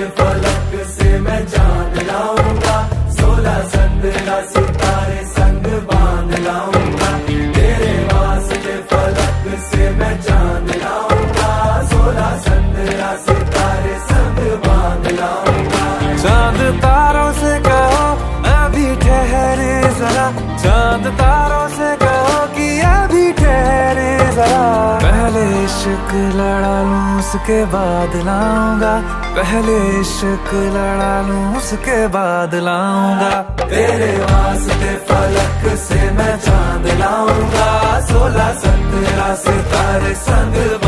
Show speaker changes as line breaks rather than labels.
फलक से मैं चांद लाऊंगा, 16 संद्रा सितारे संग बांध लाऊंगा। तेरे वास्ते फलक से मैं चांद लाऊंगा, 16 संद्रा सितारे संग बांध लाऊंगा।
चांद तारों से कहो अभी ठहरे जरा, चांद तारों से कहो कि अभी ठहरे जरा। पहले इश्क लड़ा लूं उसके बाद लाऊंगा, पहले इश्क लड़ा लूं उसके बाद लाऊंगा।
तेरे वास्ते फलक से मैं चांद लाऊंगा, 16 संद्रा सितारे संग